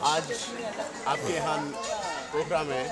आज आपके यहाँ प्रोग्राम है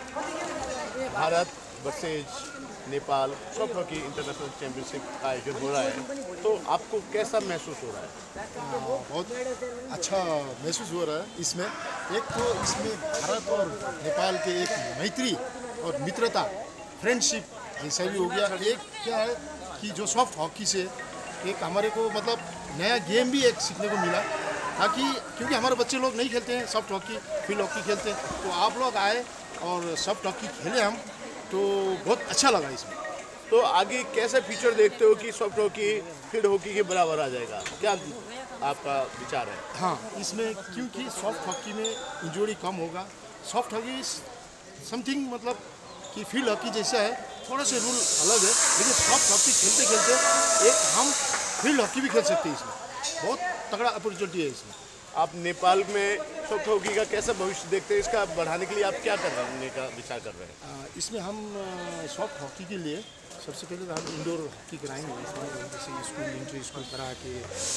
Bharat versus Nepal soft hockey international championship का आयोजन हो रहा है, तो आपको कैसा महसूस हो रहा है? बहुत अच्छा महसूस हो रहा है। इसमें एक तो इसमें भारत और नेपाल के एक मैत्री और मित्रता फ्रेंडशिप जैसा भी हो गया। एक क्या है कि जो सॉफ्ट हॉकी से एक हमारे को मतलब नया गेम भी एक सीखने को मिला, ताकि क्योंकि हमारे बच्चे लोग नहीं खेलते हैं सॉफ्ट हॉकी, फील्ड हॉकी खेलते हैं, तो आप लोग आए और सॉफ्ट हॉकी खेले हम, तो बहुत अच्छा लगा इसमें। तो आगे कैसे फीचर देखते हो कि सॉफ्ट हॉकी फील्ड हॉकी के बराबर आ जाएगा, क्या आपका विचार है? हाँ, इसमें क्योंकि सॉफ्ट हॉकी में इंजरी कम होगा। सॉफ्ट हॉकी समथिंग मतलब कि फील्ड हॉकी जैसा है, थोड़ा से रूल अलग है, लेकिन सॉफ्ट हॉकी खेलते खेलते एक हम फील्ड हॉकी भी खेल सकते हैं। इसमें बहुत तगड़ा अपॉर्चुनिटी है इसमें। आप नेपाल में सॉफ्ट हॉकी का कैसा भविष्य देखते हैं? इसका बढ़ाने के लिए आप क्या करने का विचार कर रहे हैं? इसमें हम सॉफ्ट हॉकी के लिए सबसे पहले तो हम इंडोर हॉकी कराएंगे इसमें, जैसे स्कूल इंटर स्कूल करा के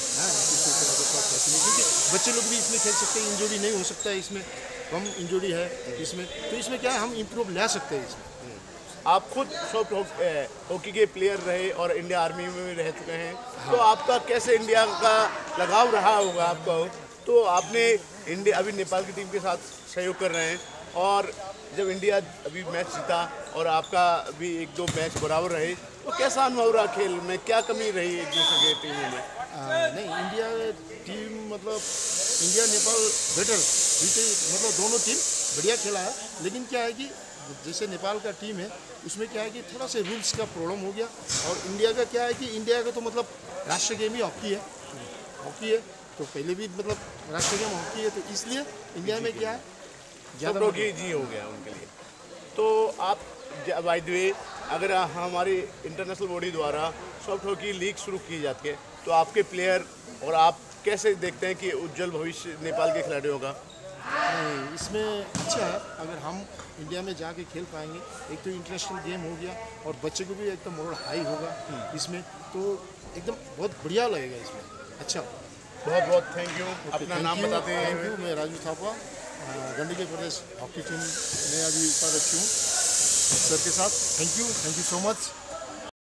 सॉफ्ट हॉकी में, क्योंकि बच्चे लोग भी इसमें खेल सकते हैं, इंजरी नहीं हो सकता है इसमें, कम इंजरी है इसमें, तो इसमें क्या है हम इम्प्रूव ला सकते हैं इसमें। आप खुद सॉफ्ट हॉकी के प्लेयर रहे और इंडिया आर्मी में भी रह चुके हैं, तो आपका कैसे इंडिया का लगाव रहा होगा आपको? तो आपने इंडिया अभी नेपाल की टीम के साथ सहयोग कर रहे हैं, और जब इंडिया अभी मैच जीता और आपका भी एक दो मैच बराबर रहे, तो कैसा अनुभव रहा खेल में? क्या कमी रही एक दूसरे के टीमों में? नहीं, इंडिया टीम मतलब इंडिया नेपाल बेटर, मतलब दोनों टीम बढ़िया खेला है, लेकिन क्या है कि जैसे नेपाल का टीम है उसमें क्या है कि थोड़ा से रूल्स का प्रॉब्लम हो गया, और इंडिया का क्या है कि इंडिया का तो मतलब राष्ट्रीय गेम ही हॉकी है, तो पहले भी मतलब राष्ट्रीय गेम हॉकी है, तो इसलिए इंडिया में क्या है ज़्यादा हॉकी जी हो गया उनके लिए। तो आप बाय द वे, अगर हमारी इंटरनेशनल बॉडी द्वारा सॉफ्ट हॉकी लीग शुरू की जाती है, तो आपके प्लेयर और आप कैसे देखते हैं कि उज्जवल भविष्य नेपाल के खिलाड़ियों का? नहीं, इसमें अच्छा है अगर हम इंडिया में जाके खेल पाएंगे। एक तो इंटरनेशनल गेम हो गया और बच्चे को भी एकदम मोरल हाई होगा इसमें, तो एकदम बहुत बढ़िया लगेगा इसमें। अच्छा, बहुत बहुत थैंक यू। अपना नाम बताते हैं? थैंक यू, मैं राजू थापा, गंडकी प्रदेश हॉकी टीम में अभी उपाध्यक्ष हूँ सर के साथ। Thank you so much.